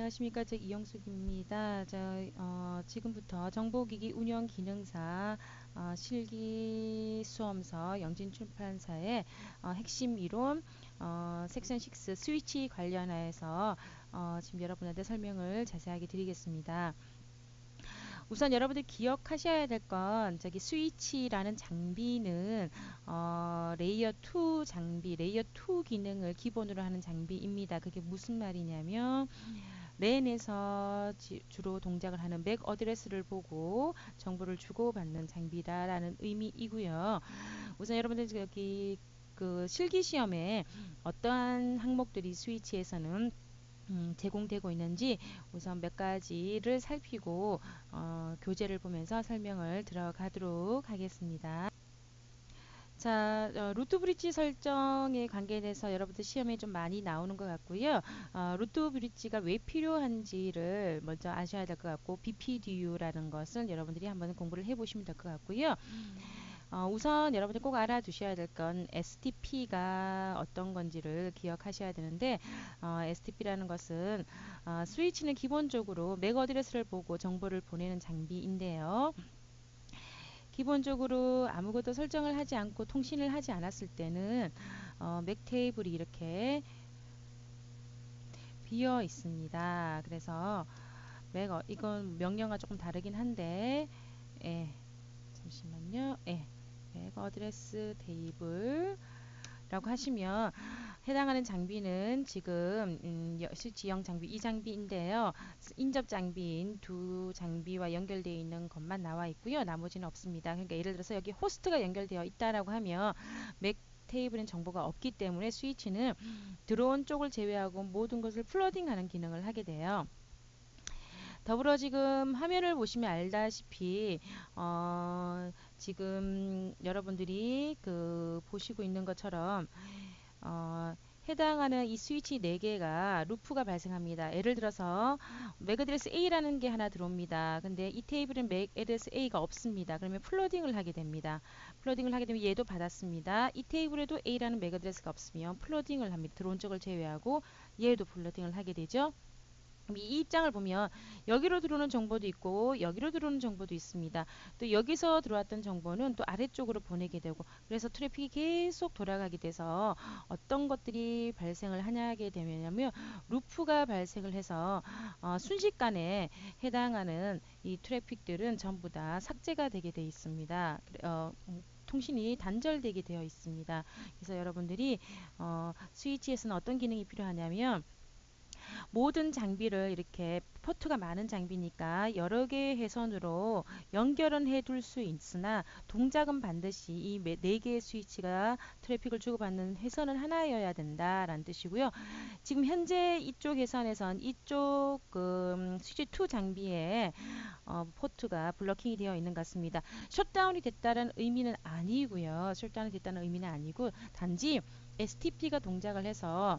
안녕하십니까. 저 이영숙입니다. 지금부터 정보기기 운영 기능사 실기 수험서 영진출판사의 핵심 이론 섹션 6 스위치 관련해서 지금 여러분한테 설명을 자세하게 드리겠습니다. 우선 여러분들 기억하셔야 될 건 저기 스위치라는 장비는 레이어 2 장비, 레이어 2 기능을 기본으로 하는 장비입니다. 그게 무슨 말이냐면 랜에서 주로 동작을 하는 맥 어드레스를 보고 정보를 주고받는 장비다라는 의미이고요. 우선 여러분들 여기 그 실기 시험에 어떠한 항목들이 스위치에서는 제공되고 있는지 우선 몇 가지를 살피고 교재를 보면서 설명을 들어가도록 하겠습니다. 자, 루트 브릿지 설정에 관계돼서 여러분들 시험에 좀 많이 나오는 것 같고요. 루트 브릿지가 왜 필요한지를 먼저 아셔야 될 것 같고, BPDU라는 것은 여러분들이 한번 공부를 해보시면 될 것 같고요. 우선 여러분들 꼭 알아두셔야 될 건 STP가 어떤 건지를 기억하셔야 되는데, STP라는 것은 스위치는 기본적으로 맥 어드레스를 보고 정보를 보내는 장비인데요. 기본적으로 아무것도 설정을 하지 않고 통신을 하지 않았을 때는 맥 테이블이 이렇게 비어 있습니다. 그래서 이건 명령과 조금 다르긴 한데, 예, 잠시만요. 예, 맥 어드레스 테이블 라고 하시면 해당하는 장비는 지금 스위치형 장비 이 장비인데요. 인접 장비인 두 장비와 연결되어 있는 것만 나와 있고요. 나머지는 없습니다. 그러니까 예를 들어서 여기 호스트가 연결되어 있다라고 하면 맥 테이블엔 정보가 없기 때문에 스위치는 들어온 쪽을 제외하고 모든 것을 플러딩하는 기능을 하게 돼요. 더불어 지금 화면을 보시면 알다시피 지금 여러분들이 그 보시고 있는 것처럼 해당하는 이 스위치 4개가 루프가 발생합니다. 예를 들어서 맥 어드레스 A라는 게 하나 들어옵니다. 근데 이 테이블은 맥 어드레스 A가 없습니다. 그러면 플러딩을 하게 됩니다. 플러딩을 하게 되면 얘도 받았습니다. 이 테이블에도 A라는 맥 어드레스가 없으면 플러딩을 합니다. 들어온 쪽을 제외하고 얘도 플러딩을 하게 되죠. 이 입장을 보면 여기로 들어오는 정보도 있고 여기로 들어오는 정보도 있습니다. 또 여기서 들어왔던 정보는 또 아래쪽으로 보내게 되고 그래서 트래픽이 계속 돌아가게 돼서 어떤 것들이 발생을 하게 되냐면 루프가 발생을 해서 순식간에 해당하는 이 트래픽들은 전부 다 삭제가 되게 돼 있습니다. 통신이 단절되게 되어 있습니다. 그래서 여러분들이 스위치에서는 어떤 기능이 필요하냐면 모든 장비를 이렇게 포트가 많은 장비니까 여러 개의 회선으로 연결은 해둘 수 있으나 동작은 반드시 이 4개의 스위치가 트래픽을 주고받는 회선은 하나여야 된다라는 뜻이고요. 지금 현재 이쪽 회선에선 이쪽 스위치 2 장비에 포트가 블러킹이 되어 있는 것 같습니다. 셧다운이 됐다는 의미는 아니고요. 셧다운이 됐다는 의미는 아니고 단지 STP가 동작을 해서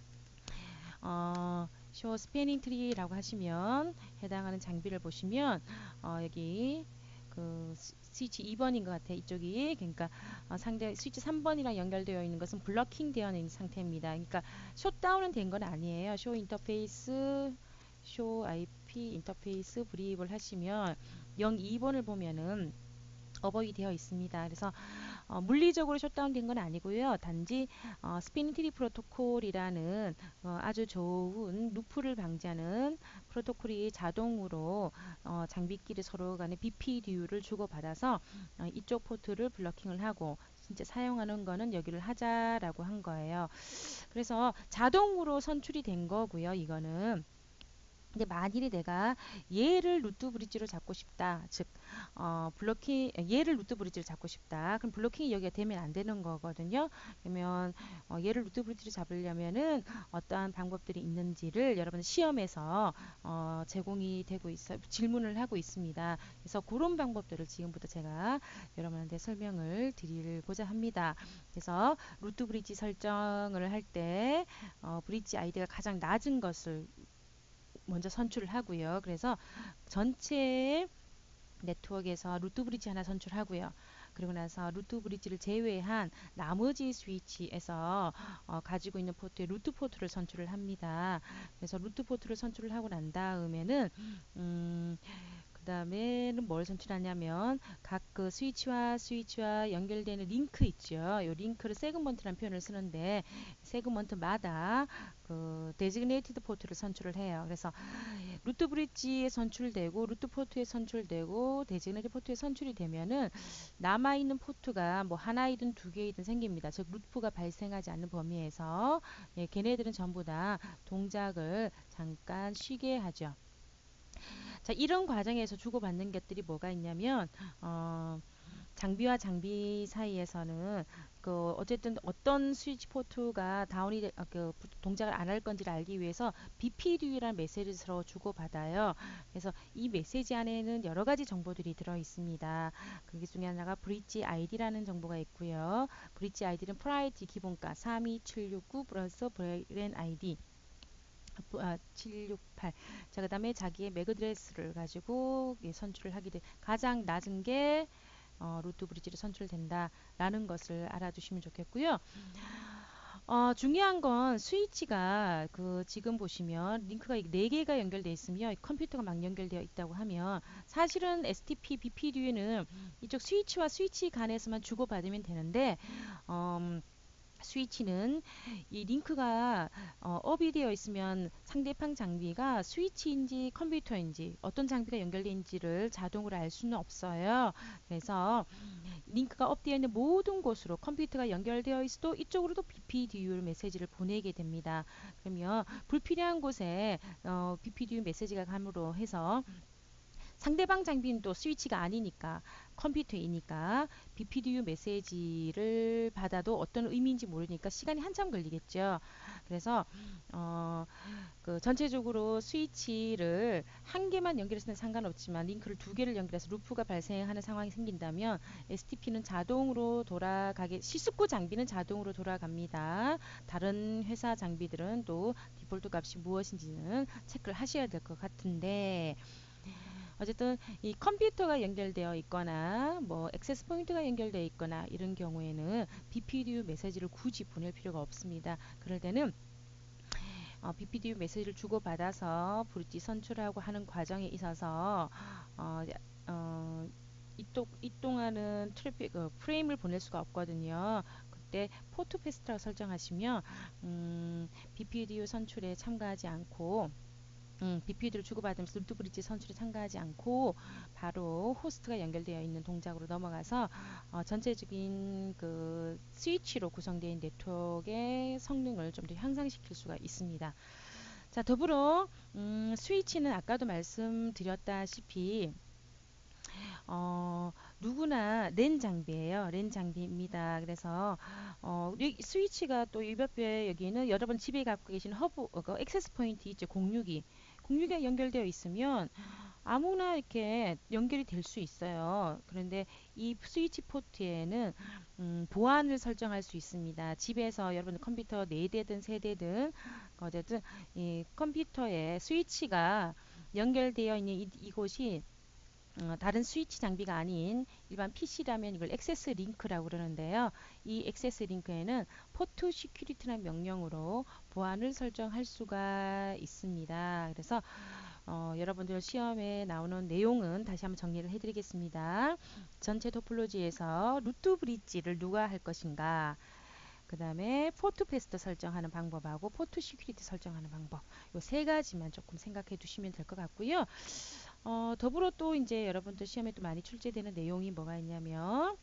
쇼 스패닝 트리라고 하시면 해당하는 장비를 보시면 여기 그 스위치 2번인 것 같아요. 이쪽이 그러니까 상대 스위치 3번이랑 연결되어 있는 것은 블러킹 되어 있는 상태입니다. 그러니까 셧다운은 된 건 아니에요. 쇼 인터페이스 쇼 IP 인터페이스 브리입을 하시면 0, 2번을 보면은 어버이 되어 있습니다. 그래서 물리적으로 셧다운된 건 아니고요. 단지 스피닝 트리 프로토콜이라는 아주 좋은 루프를 방지하는 프로토콜이 자동으로 장비끼리 서로 간에 BPDU를 주고받아서 이쪽 포트를 블러킹을 하고 진짜 사용하는 거는 여기를 하자라고 한 거예요. 그래서 자동으로 선출이 된 거고요. 이거는 근데 만일에 내가 얘를 루트 브릿지로 잡고 싶다. 즉 블로킹 얘를 루트 브릿지로 잡고 싶다. 그럼 블로킹이 여기가 되면 안 되는 거거든요. 그러면 얘를 루트 브릿지로 잡으려면은 어떠한 방법들이 있는지를 여러분 시험에서 제공이 되고 있어 질문을 하고 있습니다. 그래서 그런 방법들을 지금부터 제가 여러분한테 설명을 드리고자 합니다. 그래서 루트 브릿지 설정을 할 때 브릿지 아이디가 가장 낮은 것을 먼저 선출을 하고요. 그래서 전체 네트워크에서 루트 브릿지 하나 선출하고요. 그리고 나서 루트 브릿지를 제외한 나머지 스위치에서 가지고 있는 포트에 루트 포트를 선출을 합니다. 그래서 루트 포트를 선출을 하고 난 다음에는 그 다음에는 뭘 선출하냐면 각 그 스위치와 연결되는 링크 있죠. 이 링크를 세그먼트라는 표현을 쓰는데 세그먼트마다 그 데지그네이티드 포트를 선출을 해요. 그래서 루트 브릿지에 선출되고 루트 포트에 선출되고 데지그네이티드 포트에 선출이 되면은 남아 있는 포트가 뭐 하나이든 두 개이든 생깁니다. 즉 루프가 발생하지 않는 범위에서 예, 걔네들은 전부 다 동작을 잠깐 쉬게 하죠. 자, 이런 과정에서 주고받는 것들이 뭐가 있냐면 장비와 장비 사이에서는 그 어쨌든 어떤 스위치 포트가 그 동작을 안 할 건지를 알기 위해서 BPDU라는 메시지를 서로 주고받아요. 그래서 이 메시지 안에는 여러 가지 정보들이 들어 있습니다. 그 중에 하나가 브릿지 아이디라는 정보가 있고요. 브릿지 아이디는 프라이티 기본가 32769 플러스 브랜 아이디 768. 자, 그 다음에 자기의 맥 어드레스를 가지고 선출을 하게 돼. 가장 낮은 게 루트 브릿지로 선출된다라는 것을 알아두시면 좋겠고요. 중요한 건 스위치가 그 지금 보시면 링크가 4개가 연결되어 있으며 컴퓨터가 막 연결되어 있다고 하면 사실은 STP, BPDU는 이쪽 스위치와 스위치 간에서만 주고받으면 되는데 스위치는 이 링크가 업이 되어 있으면 상대방 장비가 스위치인지 컴퓨터인지 어떤 장비가 연결된지를 자동으로 알 수는 없어요. 그래서 링크가 업되어 있는 모든 곳으로 컴퓨터가 연결되어 있어도 이쪽으로도 BPDU 메시지를 보내게 됩니다. 그러면 불필요한 곳에 BPDU 메시지가 감으로 해서 상대방 장비는 또 스위치가 아니니까 컴퓨터이니까 BPDU 메시지를 받아도 어떤 의미인지 모르니까 시간이 한참 걸리겠죠. 그래서 그 전체적으로 스위치를 한 개만 연결해서는 상관없지만 링크를 두 개를 연결해서 루프가 발생하는 상황이 생긴다면 STP는 자동으로 돌아가게 시스코 장비는 자동으로 돌아갑니다. 다른 회사 장비들은 또 디폴트 값이 무엇인지는 체크를 하셔야 될 것 같은데 어쨌든 이 컴퓨터가 연결되어 있거나 뭐 액세스 포인트가 연결되어 있거나 이런 경우에는 BPDU 메시지를 굳이 보낼 필요가 없습니다. 그럴 때는 BPDU 메시지를 주고받아서 브릿지 선출하고 하는 과정에 있어서 어, 어, 이 동안은 프레임을 보낼 수가 없거든요. 그때 포트 패스트라고 설정하시면 BPDU 선출에 참가하지 않고 BPD를 주고받으면서 루트 브릿지 선출에 참가하지 않고 바로 호스트가 연결되어 있는 동작으로 넘어가서 전체적인 그 스위치로 구성되어 있는 네트워크의 성능을 좀 더 향상시킬 수가 있습니다. 자, 더불어 스위치는 아까도 말씀드렸다시피 누구나 랜 장비예요. 랜 장비입니다. 그래서 스위치가 또 이 옆에 여기는 여러분 집에 갖고 계신 허브 액세스 포인트 있죠. 062가 연결되어 있으면 아무나 이렇게 연결이 될 수 있어요. 그런데 이 스위치 포트에는 보안을 설정할 수 있습니다. 집에서 여러분 컴퓨터 4대든 3대든 어쨌든 이 컴퓨터에 스위치가 연결되어 있는 이곳이 다른 스위치 장비가 아닌 일반 PC라면 이걸 액세스 링크라고 그러는데요. 이 액세스 링크에는 포트 시큐리티라는 명령으로 보안을 설정할 수가 있습니다. 그래서 여러분들 시험에 나오는 내용은 다시 한번 정리를 해드리겠습니다. 전체 토폴로지에서 루트 브릿지를 누가 할 것인가, 그 다음에 포트 패스트 설정하는 방법하고 포트 시큐리티 설정하는 방법, 요 세 가지만 조금 생각해 두시면 될 것 같고요. 더불어 또 이제 여러분들 시험에 또 많이 출제되는 내용이 뭐가 있냐면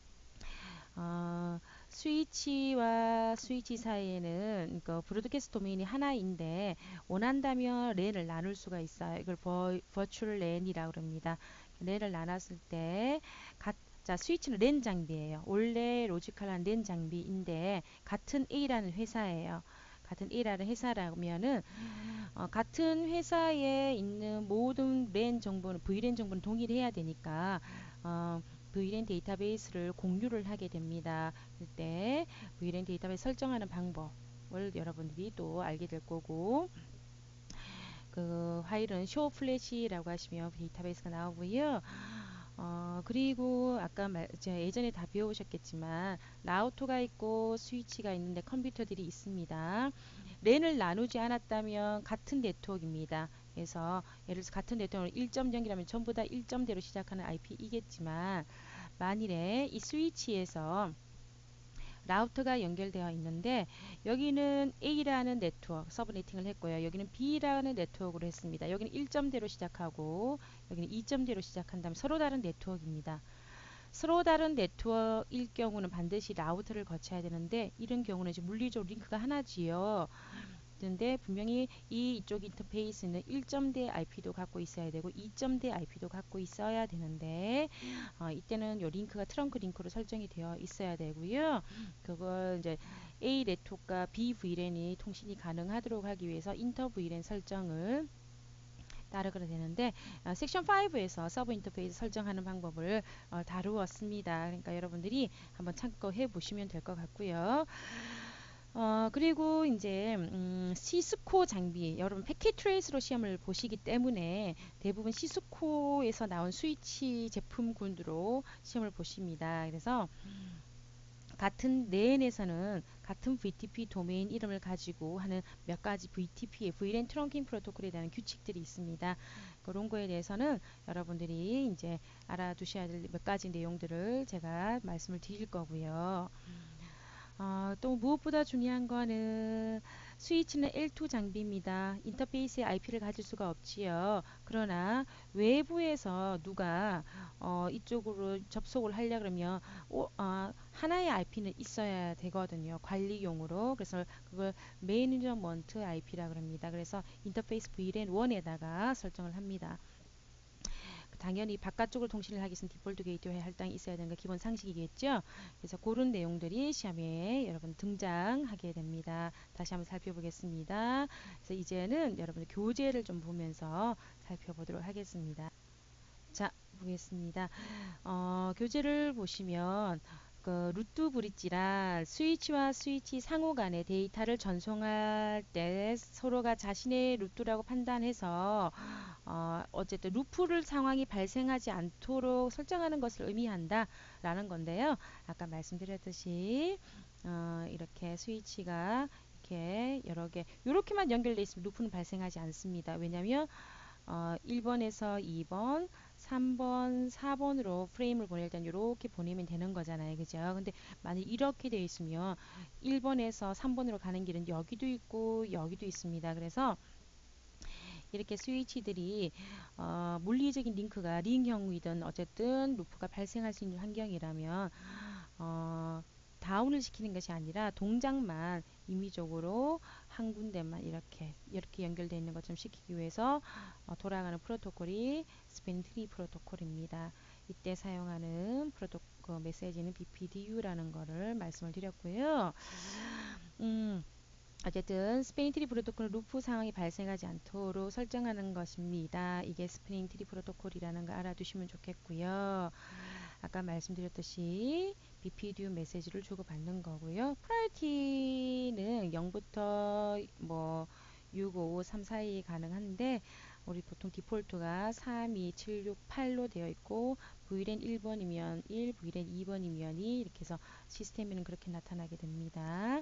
스위치와 스위치 사이에는 그 브로드캐스트 도메인이 하나인데 원한다면 랜을 나눌 수가 있어요. 이걸 버추얼 랜이라고 그럽니다. 랜을 나눴을 때 자, 스위치는 랜 장비예요. 원래 로지컬한 랜 장비인데 같은 A라는 회사예요. 같은 A라는 회사라면은 같은 회사에 있는 모든 랜 정보는 VLAN 정보는 동일해야 되니까 VLAN 데이터베이스를 공유를 하게 됩니다. 그때 VLAN 데이터베이스 설정하는 방법을 여러분들이 또 알게 될 거고 그 파일은 show flash라고 하시면 데이터베이스가 나오고요. 그리고 아까 제가 예전에 다 배우셨겠지만 라우터가 있고 스위치가 있는데 컴퓨터들이 있습니다. 랜을 나누지 않았다면 같은 네트워크입니다. 그래서 예를 들어서 같은 네트워크 1.0이라면 전부 다 1점대로 시작하는 IP이겠지만 만일에 이 스위치에서 라우터가 연결되어 있는데 여기는 A라는 네트워크 서브네팅을 했고요. 여기는 B라는 네트워크로 했습니다. 여기는 1점대로 시작하고 여기는 2점대로 시작한다면 서로 다른 네트워크입니다. 서로 다른 네트워크일 경우는 반드시 라우터를 거쳐야 되는데 이런 경우는 이제 물리적 링크가 하나지요. 근데 분명히 이쪽 인터페이스는 1점대 IP도 갖고 있어야 되고 2점대 IP도 갖고 있어야 되는데 이때는 요 링크가 트렁크 링크로 설정이 되어 있어야 되고요. 그걸 이제 A 네트워크와 B VLAN이 통신이 가능하도록 하기 위해서 인터 VLAN 설정을 따르게 되는데 섹션 5에서 서브 인터페이스 설정하는 방법을 다루었습니다. 그러니까 여러분들이 한번 참고해 보시면 될 것 같고요. 그리고 이제 시스코 장비 여러분 패킷 트레이스로 시험을 보시기 때문에 대부분 시스코에서 나온 스위치 제품군으로 시험을 보십니다. 그래서 같은 랜에서는 같은 VTP 도메인 이름을 가지고 하는 몇 가지 VTP의 VLAN 트렁킹 프로토콜에 대한 규칙들이 있습니다. 그런 거에 대해서는 여러분들이 이제 알아두셔야 될 몇 가지 내용들을 제가 말씀을 드릴 거고요. 또 무엇보다 중요한 거는 스위치는 L2 장비입니다. 인터페이스에 IP를 가질 수가 없지요. 그러나 외부에서 누가 이쪽으로 접속을 하려 그러면 하나의 IP는 있어야 되거든요. 관리용으로. 그래서 그걸 매니저먼트 IP라 그럽니다. 그래서 인터페이스 VLAN 1에다가 설정을 합니다. 당연히 바깥쪽을 통신을 하기 위해서는 디폴트 게이트웨이 할당이 있어야 되는 게 기본 상식이겠죠. 그래서 그런 내용들이 시험에 여러분 등장하게 됩니다. 다시 한번 살펴보겠습니다. 그래서 이제는 여러분들 교재를 좀 보면서 살펴보도록 하겠습니다. 자, 보겠습니다. 교재를 보시면 그 루트 브릿지라 스위치와 스위치 상호 간의 데이터를 전송할 때 서로가 자신의 루트라고 판단해서 어쨌든 루프를 상황이 발생하지 않도록 설정하는 것을 의미한다 라는 건데요. 아까 말씀드렸듯이 이렇게 스위치가 이렇게 여러 개 이렇게만 연결되어 있으면 루프는 발생하지 않습니다. 왜냐하면 1번에서 2번, 3번, 4번으로 프레임을 보낼 땐 이렇게 보내면 되는 거잖아요. 그죠? 근데 만약 이렇게 되어 있으면 1번에서 3번으로 가는 길은 여기도 있고 여기도 있습니다. 그래서 이렇게 스위치들이 물리적인 링크가 링형이든 어쨌든 루프가 발생할 수 있는 환경이라면 다운을 시키는 것이 아니라 동작만 임의적으로 한 군데만 이렇게 연결되어 있는 것처럼 시키기 위해서 돌아가는 프로토콜이 스패닝 트리 프로토콜입니다. 이때 사용하는 프로토콜 메시지는 BPDU라는 거를 말씀을 드렸고요. 어쨌든 스패닝 트리 프로토콜은 루프 상황이 발생하지 않도록 설정하는 것입니다. 이게 스패닝 트리 프로토콜이라는 거 알아두시면 좋겠고요. 아까 말씀드렸듯이 BPDU 메시지를 주고받는 거고요. 프라이어티는 0부터 뭐 6, 5, 3 사이 가능한데 우리 보통 디폴트가 3, 2, 7, 6, 8로 되어 있고 VLAN 1번이면 1, VLAN 2번이면 2 이렇게 해서 시스템에는 그렇게 나타나게 됩니다.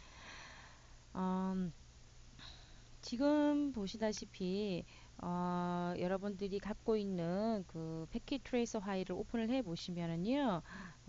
지금 보시다시피 여러분들이 갖고 있는 그 패킷 트레이서 파일을 오픈을 해 보시면은요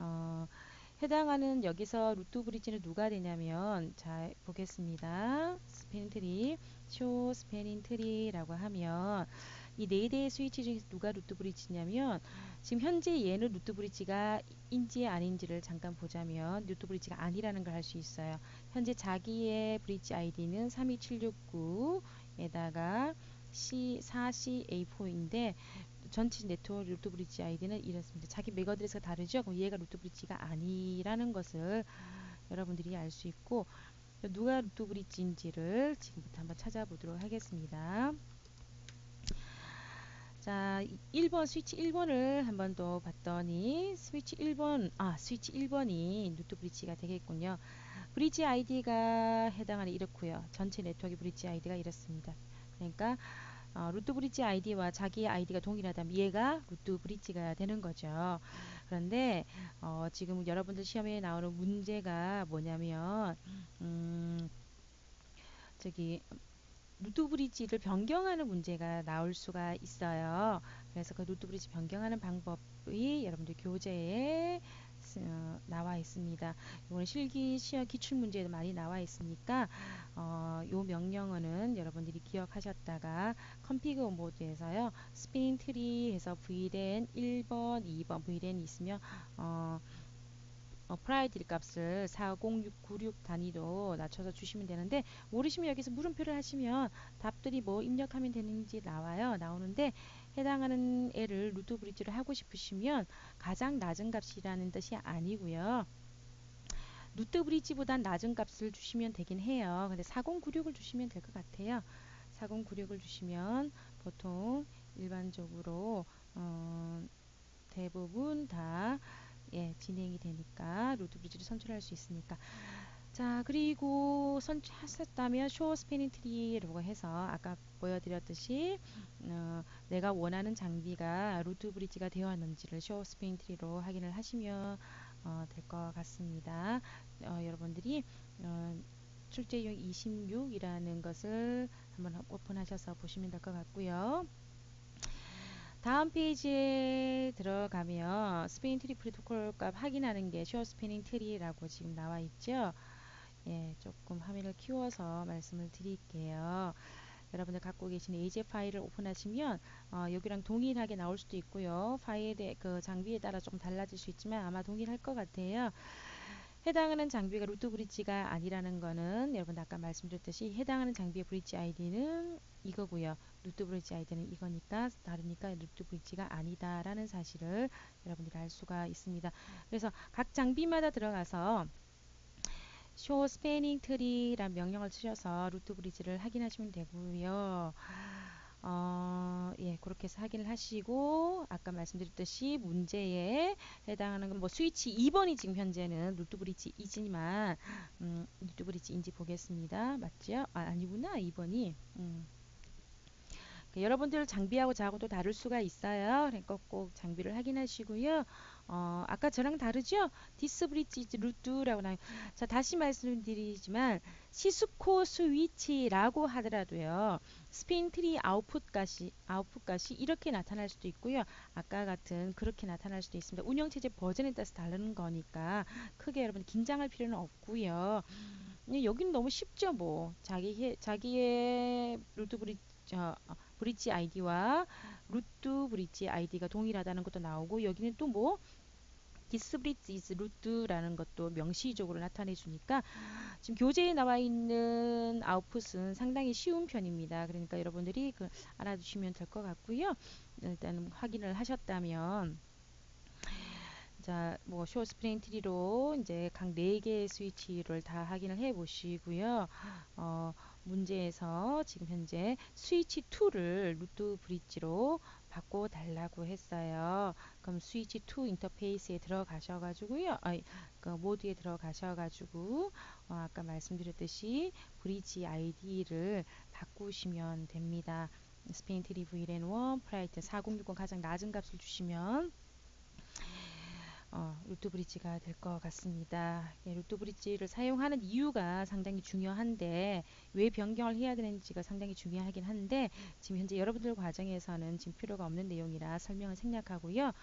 해당하는 여기서 루트 브릿지는 누가 되냐면 자 보겠습니다. 스패닝 트리 쇼 스패닝 트리라고 하면 이 네 대의 스위치 중에서 누가 루트 브릿지냐면 지금 현재 얘는 루트 브릿지가 인지 아닌지를 잠깐 보자면 루트 브릿지가 아니라는 걸 알 수 있어요. 현재 자기의 브릿지 아이디는 32769에다가 C4CA4인데 전체 네트워크 루트 브릿지 아이디는 이렇습니다. 자기 맥 어드레스가 다르죠? 그럼 얘가 루트 브릿지가 아니라는 것을 여러분들이 알 수 있고 누가 루트 브릿지인지를 지금부터 한번 찾아보도록 하겠습니다. 자, 1번 스위치 1번을 한번 더 봤더니 스위치 1번이 루트 브릿지가 되겠군요. 브릿지 아이디가 해당하는 이렇고요. 전체 네트워크 브릿지 아이디가 이렇습니다. 그러니까 루트 브릿지 아이디와 자기의 아이디가 동일하다면 얘가 루트 브릿지가 되는 거죠. 그런데 지금 여러분들 시험에 나오는 문제가 뭐냐면 음, 저기 루트 브릿지를 변경하는 문제가 나올 수가 있어요. 그래서 그 루트 브릿지 변경하는 방법이 여러분들 교재에 나와 있습니다. 이거는 실기 시험 기출 문제에도 많이 나와 있으니까 요 명령어는 여러분들이 기억하셨다가 컴피그 모드에서요. 스피닝 트리 해서 VLAN 1번, 2번 VLAN이 있으면 프라이드리 값을 40696 단위로 낮춰서 주시면 되는데 모르시면 여기서 물음표를 하시면 답들이 뭐 입력하면 되는지 나오는데 해당하는 애를 루트 브릿지를 하고 싶으시면 가장 낮은 값이라는 뜻이 아니고요. 루트 브릿지보단 낮은 값을 주시면 되긴 해요. 근데 4096을 주시면 될 것 같아요. 4096을 주시면 보통 일반적으로 대부분 다 진행이 되니까 루트 브릿지를 선출할 수 있으니까. 자, 그리고 선출하셨다면 쇼 스패닝 트리라고 해서 아까 보여드렸듯이 내가 원하는 장비가 루트 브릿지가 되었는지를 쇼 스패닝 트리로 확인을 하시면 될 것 같습니다. 여러분들이 출제용 26이라는 것을 한번 오픈하셔서 보시면 될 것 같고요. 다음 페이지에 들어가면 스피닝 트리 프로토콜 값 확인하는 게 쇼 스피닝 트리라고 지금 나와 있죠. 예, 조금 화면을 키워서 말씀을 드릴게요. 여러분들 갖고 계신 AJ 파일을 오픈하시면 여기랑 동일하게 나올 수도 있고요. 파일의 그 장비에 따라 조금 달라질 수 있지만 아마 동일할 것 같아요. 해당하는 장비가 루트 브릿지가 아니라는 거는 여러분 아까 말씀드렸듯이 해당하는 장비의 브릿지 아이디는 이거고요. 루트 브릿지 아이디는 이거니까 다르니까 루트 브릿지가 아니다라는 사실을 여러분들이 알 수가 있습니다. 그래서 각 장비마다 들어가서 show spanning tree란 명령을 쓰셔서 루트 브릿지를 확인하시면 되고요. 예, 그렇게 해서 확인을 하시고 아까 말씀드렸듯이 문제에 해당하는 건 뭐 스위치 2번이 지금 현재는 루트 브릿지이지만 루트 브릿지인지 보겠습니다. 맞죠? 아니구나. 2번이. 여러분들 장비하고 저하고 또 다를 수가 있어요. 그러니까 꼭 장비를 확인하시고요. 아까 저랑 다르죠? 디스 브릿지 루트라고 나와요. 자, 다시 말씀드리지만 시스코 스위치라고 하더라도요. 스핀 트리 아웃풋 값이 이렇게 나타날 수도 있고요. 아까 같은 그렇게 나타날 수도 있습니다. 운영체제 버전에 따라서 다른 거니까 크게 여러분 긴장할 필요는 없고요. 여기는 너무 쉽죠, 뭐. 자기의 루트 브릿지 아이디와 루트 브릿지 아이디가 동일하다는 것도 나오고 여기는 또 뭐 디스 브릿지 is 루트라는 것도 명시적으로 나타내 주니까 지금 교재에 나와 있는 아웃풋은 상당히 쉬운 편입니다. 그러니까 여러분들이 알아두시면 될 것 같고요. 일단 확인을 하셨다면 자, 뭐 쇼 스프링 트리로 이제 각 4개의 스위치를 다 확인을 해 보시고요. 문제에서 지금 현재 스위치 2를 루트 브릿지로 바꿔 달라고 했어요. 그럼 스위치 2 인터페이스에 들어가셔 가지고요. 그 모드에 들어가셔 가지고 아까 말씀드렸듯이 브릿지 아이디를 바꾸시면 됩니다. 스페인 트리 VLAN1 프라이트 4060 가장 낮은 값을 주시면 루트 브릿지가 될 것 같습니다. 예, 루트 브릿지를 사용하는 이유가 상당히 중요한데 왜 변경을 해야 되는지가 상당히 중요하긴 한데 지금 현재 여러분들 과정에서는 지금 필요가 없는 내용이라 설명을 생략하고요.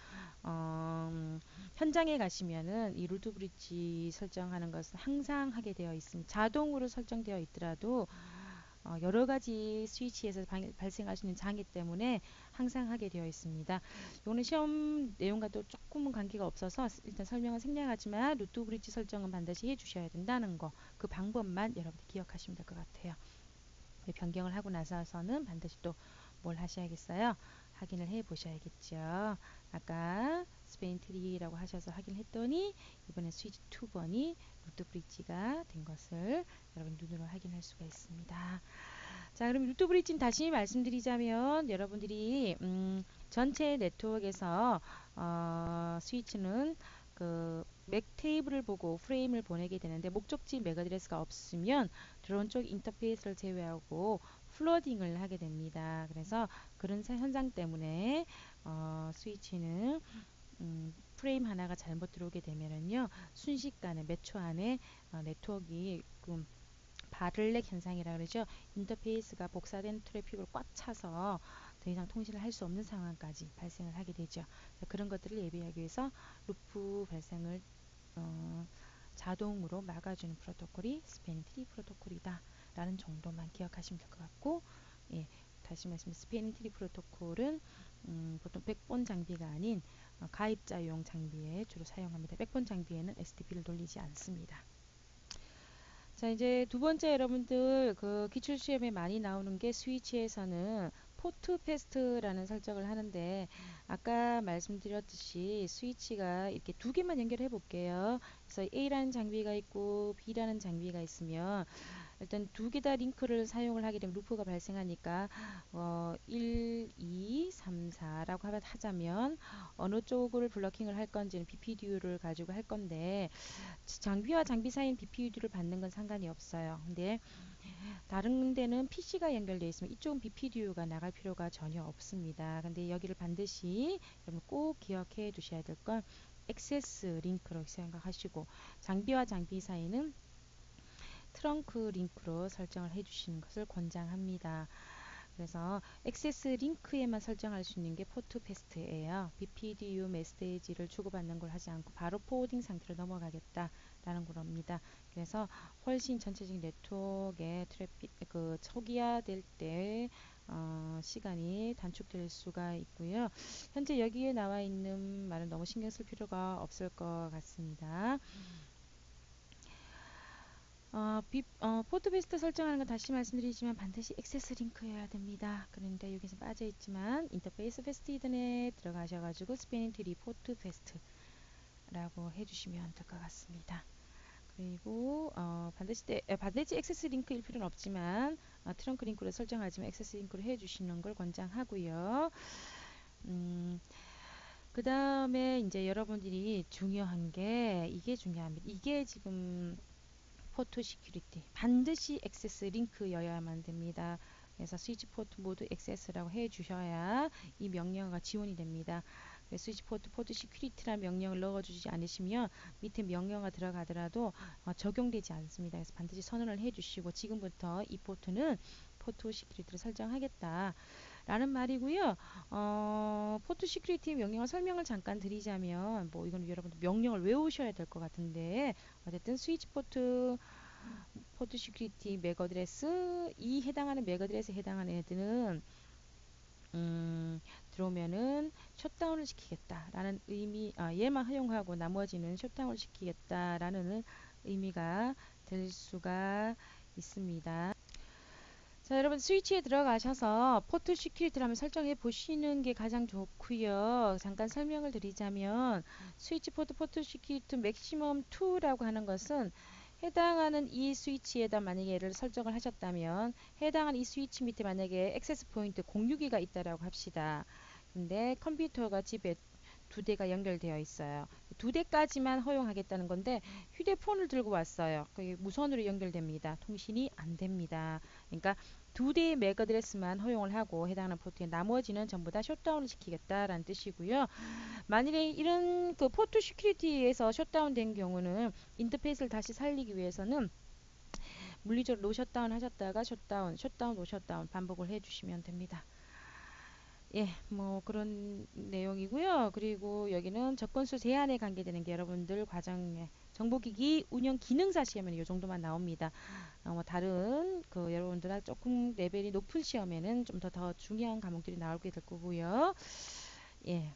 현장에 가시면은 이 루트 브릿지 설정하는 것은 항상 하게 되어 있습니다. 자동으로 설정되어 있더라도 여러 가지 스위치에서 발생할 수 있는 장애 때문에 항상 하게 되어 있습니다. 이거는 시험 내용과도 조금은 관계가 없어서 일단 설명은 생략하지만 루트 브릿지 설정은 반드시 해주셔야 된다는 거, 그 방법만 여러분들 기억하시면 될 것 같아요. 변경을 하고 나서는 반드시 또 뭘 하셔야겠어요? 확인을 해 보셔야겠죠. 아까 스페인 트리라고 하셔서 확인했더니 이번에 스위치 2번이 루트 브릿지가 된 것을 여러분 눈으로 확인할 수가 있습니다. 자, 그럼 루트 브릿지는 다시 말씀드리자면 여러분들이 전체 네트워크에서 스위치는 그 맥 테이블을 보고 프레임을 보내게 되는데 목적지 맥 어드레스가 없으면 드론 쪽 인터페이스를 제외하고 플러딩을 하게 됩니다. 그래서 그런 현상 때문에 스위치는 프레임 하나가 잘못 들어오게 되면은요, 순식간에 몇 초 안에 네트워크가 바틀렉 현상이라 그러죠. 인터페이스가 복사된 트래픽으로 꽉 차서 더 이상 통신을 할 수 없는 상황까지 발생을 하게 되죠. 그런 것들을 예비하기 위해서 루프 발생을 자동으로 막아주는 프로토콜이 스패닝 트리 프로토콜이다 라는 정도만 기억하시면 될 것 같고, 예, 다시 말씀 스패닝 트리 프로토콜은 보통 백본 장비가 아닌 가입자용 장비에 주로 사용합니다. 백본 장비에는 STP를 돌리지 않습니다. 자, 이제 두 번째 여러분들 그 기출 시험에 많이 나오는 게 스위치에서는 포트 패스트라는 설정을 하는데, 아까 말씀드렸듯이 스위치가 이렇게 두 개만 연결해 볼게요. 그래서 A라는 장비가 있고 B라는 장비가 있으면 일단 두 개 다 링크를 사용을 하게 되면 루프가 발생하니까 1, 2, 3, 4라고 하자면 어느 쪽을 블러킹을 할 건지는 BPDU를 가지고 할 건데, 장비와 장비 사이인 BPDU를 받는 건 상관이 없어요. 근데 다른 데는 PC가 연결되어 있으면 이쪽은 BPDU가 나갈 필요가 전혀 없습니다. 근데 여기를 반드시 여러분 꼭 기억해 두셔야 될 건 액세스 링크로 생각하시고, 장비와 장비 사이는 트렁크 링크로 설정을 해 주시는 것을 권장합니다. 그래서 액세스 링크에만 설정할 수 있는 게 포트 패스트예요. BPDU 메시지를 주고받는 걸 하지 않고 바로 포워딩 상태로 넘어가겠다라는 겁니다. 그래서 훨씬 전체적인 네트워크의 트래픽 초기화될 때 시간이 단축될 수가 있고요. 현재 여기에 나와 있는 말은 너무 신경 쓸 필요가 없을 것 같습니다. 포트 베스트 설정하는 건 다시 말씀드리지만 반드시 액세스 링크여야 됩니다. 그런데 여기서 빠져있지만 인터페이스 패스트 히든에 들어가셔가지고 스패닝 트리 포트 베스트라고 해주시면 될 것 같습니다. 그리고 반드시 액세스 링크일 필요는 없지만 트렁크 링크로 설정하지만 액세스 링크로 해주시는 걸 권장하고요. 그 다음에 이제 여러분들이 중요한 게 이게 중요합니다. 이게 지금 포트 시큐리티 반드시 액세스 링크여야만 됩니다. 그래서 스위치 포트 모두 액세스라고 해 주셔야 이 명령어가 지원이 됩니다. 스위치 포트 시큐리티라는 명령을 넣어주지 않으시면 밑에 명령어가 들어가더라도 적용되지 않습니다. 그래서 반드시 선언을 해 주시고, 지금부터 이 포트는 포트 시큐리티를 설정하겠다 라는 말이고요. 포트 시큐리티 명령어 설명을 잠깐 드리자면, 뭐 이건 여러분들 명령을 외우셔야 될 것 같은데, 어쨌든 스위치 포트 시큐리티 맥 어드레스, 이 해당하는 맥 어드레스에 해당하는 애들은 들어오면은 셧다운을 시키겠다라는 의미, 얘만 허용하고 나머지는 셧다운을 시키겠다라는 의미가 될 수가 있습니다. 자, 여러분 스위치에 들어가셔서 포트 시큐리티를 한번 설정해 보시는 게 가장 좋고요. 잠깐 설명을 드리자면 스위치 포트 시큐리티 맥시멈 2라고 하는 것은 해당하는 이 스위치에다 만약에 얘를 설정을 하셨다면, 해당하는 이 스위치 밑에 만약에 액세스 포인트 공유기가 있다라고 합시다. 근데 컴퓨터가 집에 두 대가 연결되어 있어요. 두 대까지만 허용하겠다는 건데 휴대폰을 들고 왔어요. 그게 무선으로 연결됩니다. 통신이 안 됩니다. 그러니까 두 대의 맥 어드레스만 허용을 하고 해당하는 포트에 나머지는 전부 다 셧다운을 시키겠다라는 뜻이고요. 만일에 이런 그 포트 시큐리티에서 셧다운 된 경우는 인터페이스를 다시 살리기 위해서는 물리적으로 노 셧다운 하셨다가 셧다운, 노 셧다운 반복을 해주시면 됩니다. 예, 뭐 그런 내용이고요. 그리고 여기는 접근수 제한에 관계되는 게 여러분들 과정에 정보기기 운영 기능사 시험에는 이 정도만 나옵니다. 뭐 다른 그 여러분들 조금 레벨이 높은 시험에는 좀 더 중요한 과목들이 나오게 될 거고요. 예,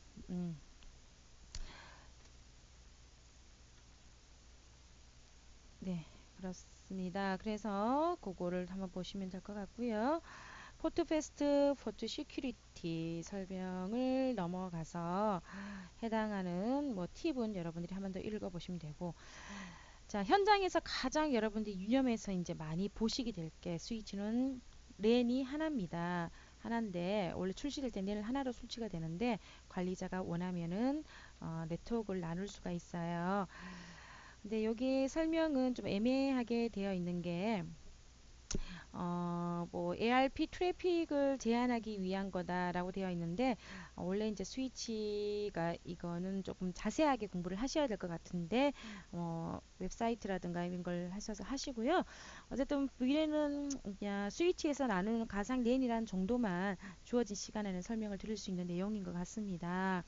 네, 그렇습니다. 그래서 그거를 한번 보시면 될 것 같고요. 포트 패스트, 포트 시큐리티 설명을 넘어가서 해당하는 뭐 팁은 여러분들이 한 번 더 읽어보시면 되고, 자, 현장에서 가장 여러분들이 유념해서 이제 많이 보시게 될 게 스위치는 랜이 하나입니다. 하나인데 원래 출시될 때 랜 하나로 설치가 되는데 관리자가 원하면은 네트워크를 나눌 수가 있어요. 근데 여기 설명은 좀 애매하게 되어 있는 게 뭐 ARP 트래픽을 제한하기 위한 거다라고 되어 있는데 원래 이제 스위치가 이거는 조금 자세하게 공부를 하셔야 될 것 같은데 웹사이트라든가 이런 걸 하셔서 하시고요. 어쨌든 VLAN은 그냥 스위치에서 나누는 가상 랜이라는 정도만 주어진 시간에는 설명을 드릴 수 있는 내용인 것 같습니다.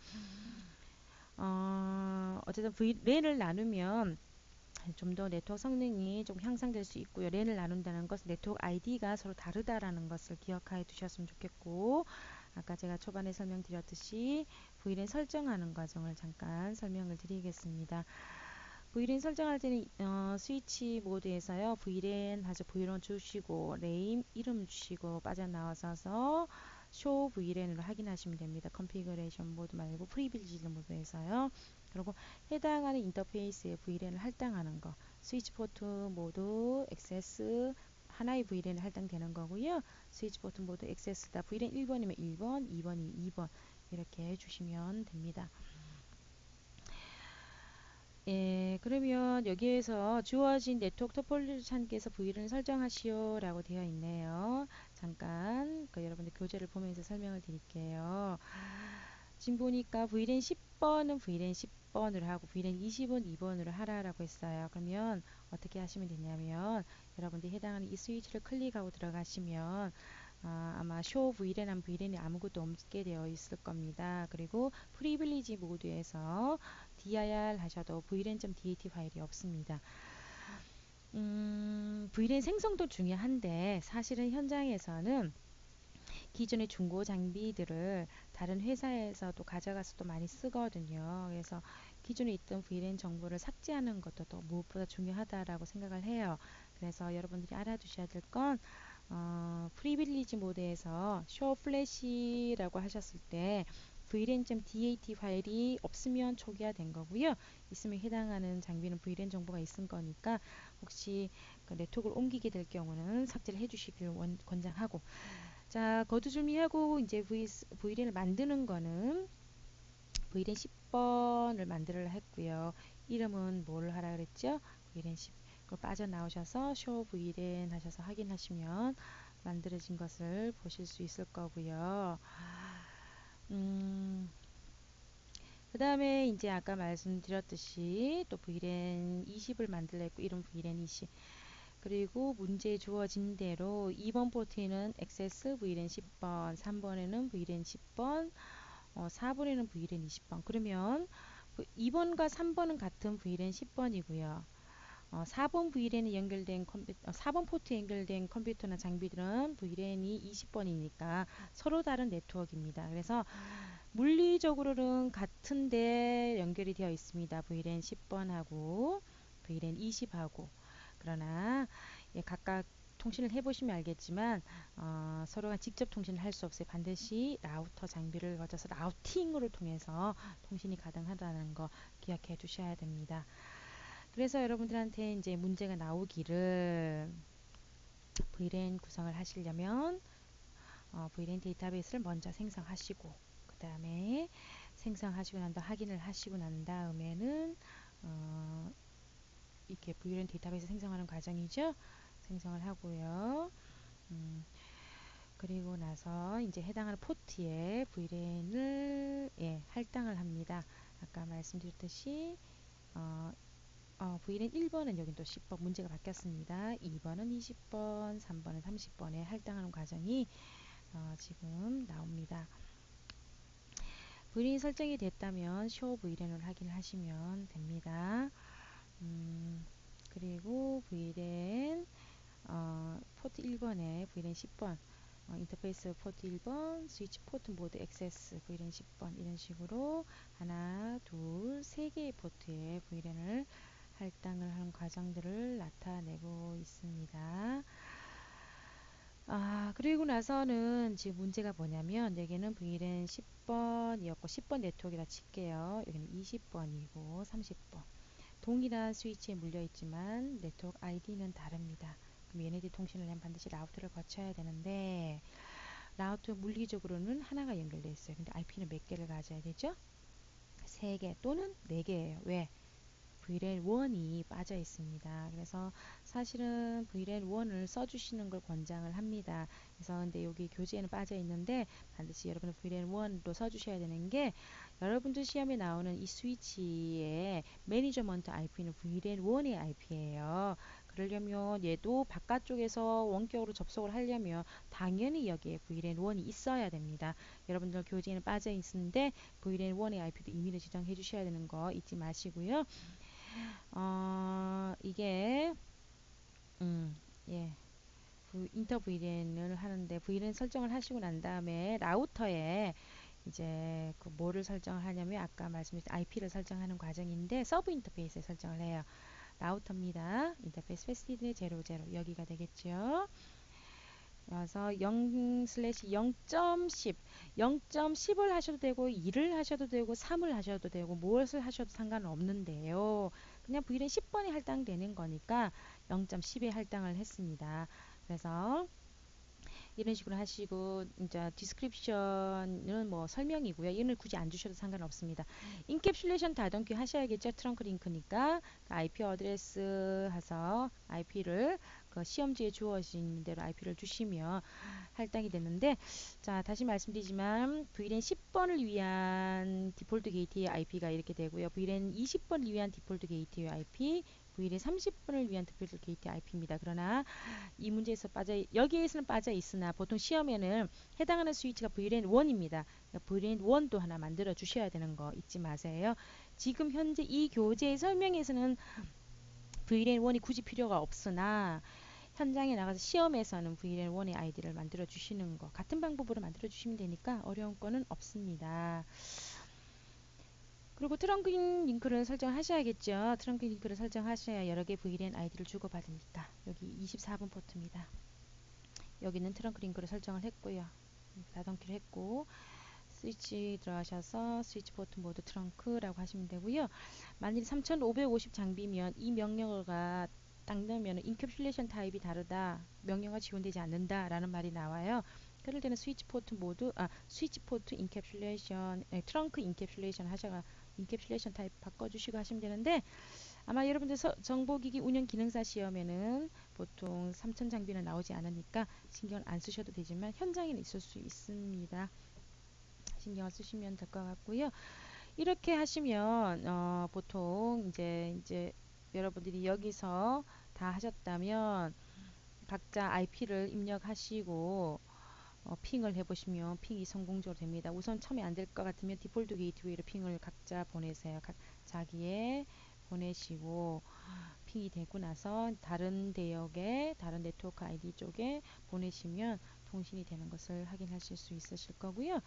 어쨌든 VLAN을 나누면 좀 더 네트워크 성능이 좀 향상될 수 있고요. 랜을 나눈다는 것은 네트워크 아이디가 서로 다르다라는 것을 기억해 두셨으면 좋겠고, 아까 제가 초반에 설명드렸듯이 VLAN 설정하는 과정을 잠깐 설명을 드리겠습니다. VLAN 설정할 때는 스위치 모드에서요. VLAN 하셔 VLAN 주시고 네임 이름 주시고 빠져나와서 쇼 VLAN으로 확인하시면 됩니다. 컨피그레이션 모드 말고 프리빌리지 모드에서요. 그리고 해당하는 인터페이스에 VLAN을 할당하는 거 스위치 포트 모드 액세스 하나의 VLAN이 할당되는 거고요. 스위치 포트 모드 액세스다 VLAN 1번이면 1번, 2번이 2번 이렇게 해주시면 됩니다. 예, 그러면 여기에서 주어진 네트워크 토폴로지 창에서 VLAN을 설정하시오 라고 되어 있네요. 잠깐 여러분들 교재를 보면서 설명을 드릴게요. 지금 보니까 VLAN 10번은 VLAN 10번으로 하고 VLAN 20은 2번으로 하라라고 했어요. 그러면 어떻게 하시면 되냐면 여러분들이 해당하는 이 스위치를 클릭하고 들어가시면 아마 쇼 VLAN VLAN이 아무것도 없게 되어 있을 겁니다. 그리고 프리빌리지 모드에서 dir 하셔도 vlan.dat 파일이 없습니다. VLAN 생성도 중요한데 사실은 현장에서는 기존의 중고 장비들을 다른 회사에서도 가져가서도 많이 쓰거든요. 그래서 기존에 있던 VLAN 정보를 삭제하는 것도 더 무엇보다 중요하다라고 생각을 해요. 그래서 여러분들이 알아두셔야 될 건 프리빌리지 모드에서 show flash라고 하셨을 때 vlan.dat 파일이 없으면 초기화된 거고요. 있으면 해당하는 장비는 VLAN 정보가 있은 거니까 혹시 그 네트워크를 옮기게 될 경우는 삭제를 해주시길 권장하고 자, 거두절미하고 이제 VLAN을 만드는 거는 VLAN 10번을 만들어야 했고요. 이름은 뭘 하라 그랬죠? VLAN 10. 그걸 빠져나오셔서 show VLAN 하셔서 확인하시면 만들어진 것을 보실 수 있을 거고요. 그 다음에 이제 아까 말씀드렸듯이 또 VLAN 20을 만들려 했고 이름 VLAN 20 그리고 문제에 주어진 대로 2번 포트에는 액세스 VLAN 10번 3번에는 VLAN 10번 4번에는 VLAN 20번 그러면 2번과 3번은 같은 VLAN 10번이고요. 4번 VLAN이 연결된 4번 포트에 연결된 컴퓨터나 장비들은 VLAN이 20번이니까 서로 다른 네트워크입니다. 그래서 물리적으로는 같은데 연결이 되어 있습니다. VLAN 10번하고 VLAN 20하고 그러나 각각 통신을 해보시면 알겠지만 서로가 직접 통신을 할 수 없어요. 반드시 라우터 장비를 거쳐서 라우팅으로 통해서 통신이 가능하다는 거 기억해 두셔야 됩니다. 그래서 여러분들한테 이제 문제가 나오기를 VLAN 구성을 하시려면 VLAN 데이터베이스를 먼저 생성하시고 그 다음에 생성하시고 난 다음 확인을 하시고 난 다음에는 이렇게 VLAN 데이터베이스 생성하는 과정이죠. 생성을 하고요. 그리고 나서 이제 해당하는 포트에 VLAN을 할당을 합니다. 아까 말씀드렸듯이 VLAN 1번은 여긴 또 10번 문제가 바뀌었습니다. 2번은 20번, 3번은 30번에 할당하는 과정이 지금 나옵니다. VLAN이 설정이 됐다면 show VLAN을 확인하시면 됩니다. 그리고 VLAN 포트 1번에 VLAN 10번 인터페이스 포트 1번 스위치 포트 모드 액세스 VLAN 10번 이런 식으로 하나, 둘, 세 개의 포트에 VLAN을 할당을 하는 과정들을 나타내고 있습니다. 그리고 나서는 지금 문제가 뭐냐면 여기는 VLAN 10번이었고 10번 네트워크라 칠게요. 여기는 20번이고 30번 동일한 스위치에 물려 있지만 네트워크 아이디는 다릅니다. 그럼 얘네들 통신을 하면 반드시 라우터를 거쳐야 되는데 라우터 물리적으로는 하나가 연결되어 있어요. 근데 IP는 몇 개를 가져야 되죠? 3개 또는 4개예요. 왜? VLAN1이 빠져 있습니다. 그래서 사실은 VLAN1을 써주시는 걸 권장을 합니다. 그래서 근데 여기 교재에는 빠져 있는데 반드시 여러분은 VLAN1도 써주셔야 되는 게 여러분들 시험에 나오는 이 스위치의 매니저먼트 IP는 VLAN1의 IP예요. 그러려면 얘도 바깥쪽에서 원격으로 접속을 하려면 당연히 여기에 VLAN1이 있어야 됩니다. 여러분들 교재에는 빠져 있는데 VLAN1의 IP도 임의로 지정해 주셔야 되는 거 잊지 마시고요. 이게 예. 인터 VLAN을 하는데 VLAN 설정을 하시고 난 다음에 라우터에 이제 그 뭐를 설정을 하냐면 아까 말씀드린 IP를 설정하는 과정인데 서브 인터페이스에 설정을 해요. 라우터입니다. 인터페이스 패스티드 00 여기가 되겠죠. 그래서 0/0.10 0.10을 하셔도 되고 2를 하셔도 되고 3을 하셔도 되고 무엇을 하셔도 상관은 없는데요. 그냥 VLAN 10번이 할당되는 거니까 0.10에 할당을 했습니다. 그래서 이런 식으로 하시고 이제 디스크립션은 뭐 설명이고요. 이걸 굳이 안 주셔도 상관없습니다. 인캡슐레이션 다동키 하셔야겠죠. 트렁크 링크니까 IP 어드레스 해서 IP를 그 시험지에 주어진 대로 IP를 주시면 할당이 되는데 자 다시 말씀드리지만 VLAN 10번을 위한 디폴트 게이트웨이 IP가 이렇게 되고요. VLAN 20번을 위한 디폴트 게이트웨이 IP VLAN 30번을 위한 디폴트 게이트웨이 IP입니다. 그러나 이 문제에서 여기에서는 빠져 있으나 보통 시험에는 해당하는 스위치가 VLAN1입니다. 그러니까 VLAN1도 하나 만들어 주셔야 되는 거 잊지 마세요. 지금 현재 이 교재의 설명에서는 VLAN1이 굳이 필요가 없으나 현장에 나가서 시험에서는 VLAN1의 아이디를 만들어 주시는 거 같은 방법으로 만들어 주시면 되니까 어려운 거는 없습니다. 그리고 트렁크 링크를 설정하셔야겠죠. 트렁크 링크를 설정하셔야 여러 개 VLAN 아이디를 주고받으니까 여기 24번 포트입니다. 여기는 트렁크 링크를 설정을 했고요. 다동키를 했고 스위치 들어가셔서 스위치 포트 모드 트렁크라고 하시면 되고요. 만일 3550 장비면 이 명령어가 딱 넣으면 인캡슐레이션 타입이 다르다. 명령어가 지원되지 않는다 라는 말이 나와요. 그럴 때는 스위치 포트 모드 스위치 포트 인캡슐레이션 트렁크 인캡슐레이션 하셔가 인캡슐레이션 타입 바꿔주시고 하시면 되는데 아마 여러분들 정보기기 운영 기능사 시험에는 보통 3000 장비는 나오지 않으니까 신경을 안 쓰셔도 되지만 현장에는 있을 수 있습니다. 신경을 쓰시면 될 것 같고요. 이렇게 하시면 보통 이제 여러분들이 여기서 다 하셨다면 각자 IP를 입력하시고 핑을 해보시면 핑이 성공적으로 됩니다. 우선 처음에 안 될 것 같으면 디폴트 게이트웨이로 핑을 각자 보내세요. 자기의 보내시고 핑이 되고 나서 다른 대역에 다른 네트워크 아이디 쪽에 보내시면 통신이 되는 것을 확인하실 수 있으실 거고요.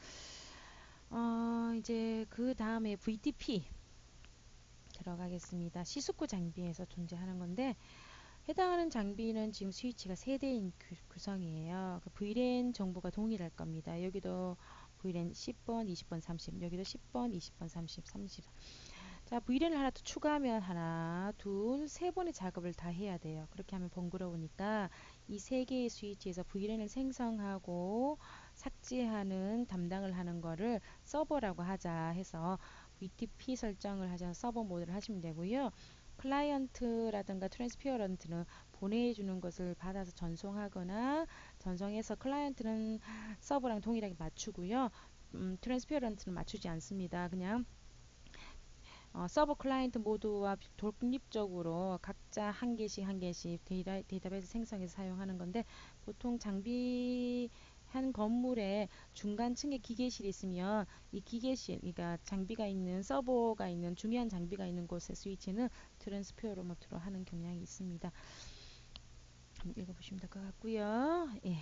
이제 그 다음에 VTP 들어가겠습니다. 시스코 장비에서 존재하는 건데 해당하는 장비는 지금 스위치가 3대인 구성이에요. 그 VLAN 정보가 동일할 겁니다. 여기도 VLAN 10번, 20번, 30 여기도 10번, 20번, 30, 30 자, VLAN을 하나 더 추가하면 하나, 둘, 세 번의 작업을 다 해야 돼요. 그렇게 하면 번거로우니까 이 세 개의 스위치에서 VLAN을 생성하고 삭제하는 담당을 하는 거를 서버라고 하자 해서 VTP 설정을 하자 서버 모드를 하시면 되고요. 클라이언트라든가 트랜스피어런트는 보내주는 것을 받아서 전송하거나 전송해서 클라이언트는 서버랑 동일하게 맞추고요. 트랜스피어런트는 맞추지 않습니다. 그냥 서버 클라이언트 모두와 독립적으로 각자 한 개씩 데이터베이스 생성해서 사용하는 건데 보통 장비 한 건물에 중간층에 기계실이 있으면 이 기계실, 그러니까 장비가 있는 서버가 있는 중요한 장비가 있는 곳의 스위치는 트랜스피어로 모드로 하는 경향이 있습니다. 읽어보시면 될 것 같고요. 예.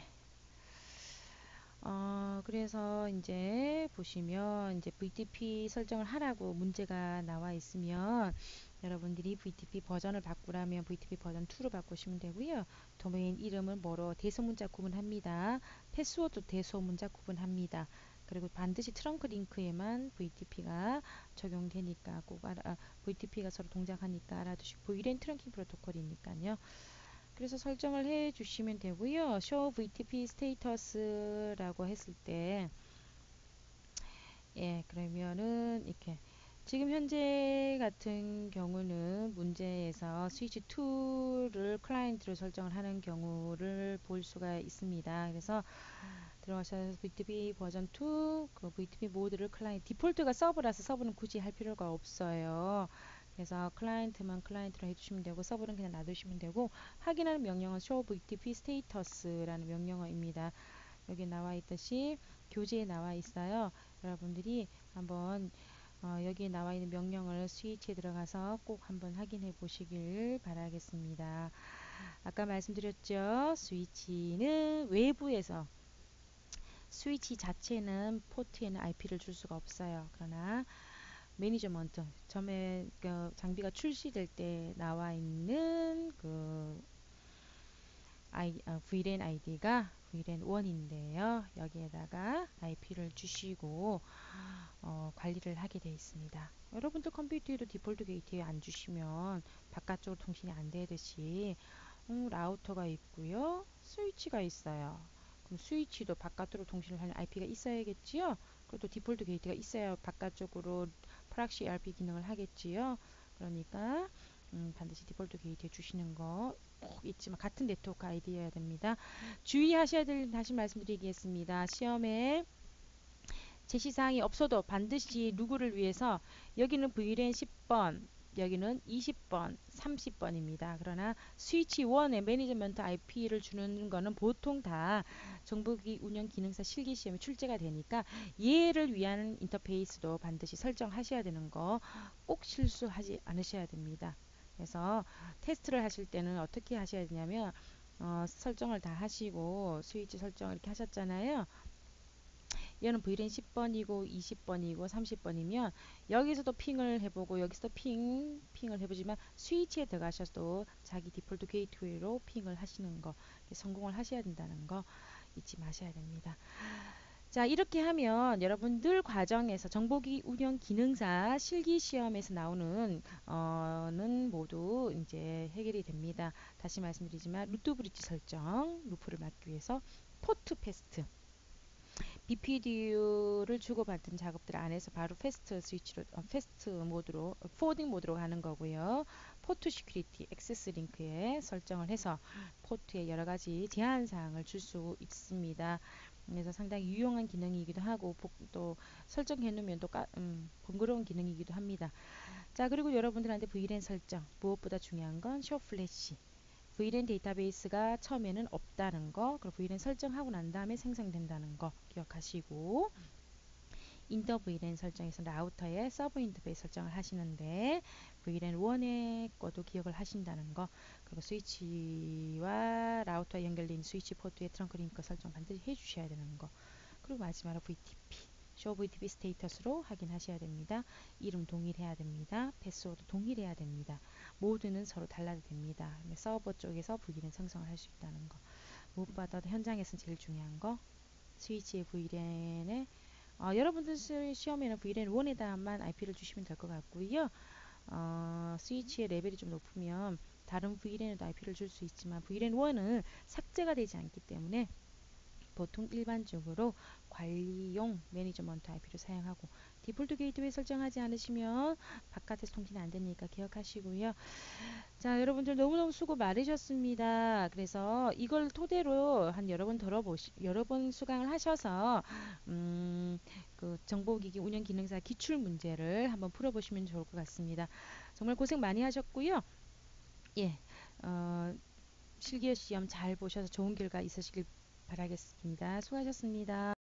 그래서 이제 보시면 이제 VTP 설정을 하라고 문제가 나와 있으면 여러분들이 VTP 버전을 바꾸라면 VTP 버전 2로 바꾸시면 되고요. 도메인 이름을 뭐로 대소문자 구분합니다. 패스워드 대소문자 구분합니다. 그리고 반드시 트렁크 링크에만 VTP가 적용되니까 VTP가 서로 동작하니까 알아두시고 VLAN 트렁킹 프로토콜이니까요. 그래서 설정을 해 주시면 되고요. show VTP status라고 했을 때 예, 그러면은 이렇게 지금 현재 같은 경우는 문제에서 스위치 2를 클라이언트로 설정을 하는 경우를 볼 수가 있습니다. 그래서 들어가셔서 VTP 버전 2, 그 VTP 모드를 클라이언트, 디폴트가 서버라서 서버는 굳이 할 필요가 없어요. 그래서 클라이언트만 클라이언트로 해주시면 되고 서버는 그냥 놔두시면 되고 확인하는 명령은 show VTP status라는 명령어입니다. 여기 나와 있듯이 교재에 나와 있어요. 여러분들이 한번 여기에 나와 있는 명령을 스위치에 들어가서 꼭 한번 확인해 보시길 바라겠습니다. 아까 말씀드렸죠. 스위치는 외부에서 스위치 자체는 포트에는 IP를 줄 수가 없어요. 그러나 매니저먼트 처음에 그 장비가 출시될 때 나와 있는 그 VLAN 아이디가 VLAN 1인데요. 여기에다가 IP를 주시고 관리를 하게 되어 있습니다. 여러분들 컴퓨터에도 디폴트 게이트웨이 안 주시면 바깥쪽으로 통신이 안 되듯이 라우터가 있고요. 스위치가 있어요. 그럼 스위치도 바깥으로 통신을 하는 IP가 있어야겠지요. 그리고 또 디폴트 게이트가 있어야 바깥쪽으로 프락시 ERP 기능을 하겠지요. 그러니까 반드시 디폴트 게이트에 주시는 거 꼭 잊지만 같은 네트워크 아이디여야 됩니다. 주의하셔야 될 다시 말씀드리겠습니다. 시험에 제시사항이 없어도 반드시 누구를 위해서 여기는 VLAN 10번 여기는 20번, 30번입니다. 그러나 스위치 1의 매니지먼트 IP를 주는 거는 보통 다 정보기 운영 기능사 실기 시험에 출제가 되니까 얘를 위한 인터페이스도 반드시 설정하셔야 되는 거 꼭 실수하지 않으셔야 됩니다. 그래서 테스트를 하실 때는 어떻게 하셔야 되냐면 설정을 다 하시고 스위치 설정을 이렇게 하셨잖아요. 얘는 VLAN 10번이고 20번이고 30번이면 여기서도 핑을 해보고 여기서도 핑을 해보지만 스위치에 들어가셔도 자기 디폴트 게이트웨이로 핑을 하시는 거 성공을 하셔야 된다는 거 잊지 마셔야 됩니다. 자, 이렇게 하면 여러분들 과정에서 정보기 운영 기능사 실기 시험에서 나오는 는 모두 이제 해결이 됩니다. 다시 말씀드리지만 루트 브릿지 설정, 루프를 막기 위해서 포트 패스트 BPDU를 주고받은 작업들 안에서 바로 패스트 스위치로 패스트 모드로 포워딩 모드로 가는 거고요. 포트 시큐리티 액세스 링크에 설정을 해서 포트에 여러 가지 제한 사항을 줄 수 있습니다. 그래서 상당히 유용한 기능이기도 하고 또 설정해 놓으면 또 번거로운 기능이기도 합니다. 자, 그리고 여러분들한테 VLAN 설정 무엇보다 중요한 건 쇼 플래시 VLAN 데이터베이스가 처음에는 없다는 거, 그리고 VLAN 설정하고 난 다음에 생성된다는 거 기억하시고, 인터 VLAN 설정에서 라우터에 서브 인터페이스 설정을 하시는데 VLAN 1의 것도 기억을 하신다는 거, 그리고 스위치와 라우터에 연결된 스위치 포트의 트렁크 링크 설정 반드시 해주셔야 되는 거, 그리고 마지막으로 VTP 쇼 VTP 스테이터스로 확인하셔야 됩니다. 이름 동일해야 됩니다. 패스워드 동일해야 됩니다. 모드는 서로 달라도 됩니다. 서버 쪽에서 VLAN 생성을 할 수 있다는 거. 무엇보다도 현장에서 제일 중요한 거 스위치의 VLAN에 여러분들 시험에는 VLAN 1에다만 IP를 주시면 될 것 같고요. 스위치의 레벨이 좀 높으면 다른 VLAN에도 IP를 줄 수 있지만 VLAN 1은 삭제가 되지 않기 때문에 보통 일반적으로 관리용 매니저먼트 IP를 사용하고 디폴트 게이트웨이 설정하지 않으시면 바깥에서 통신이 안 되니까 기억하시고요. 자, 여러분들 너무너무 수고 많으셨습니다. 그래서 이걸 토대로 한 여러 번 수강을 하셔서 그 정보기기 운영 기능사 기출 문제를 한번 풀어보시면 좋을 것 같습니다. 정말 고생 많이 하셨고요. 예, 실기시험 잘 보셔서 좋은 결과 있으시길 바라겠습니다. 수고하셨습니다.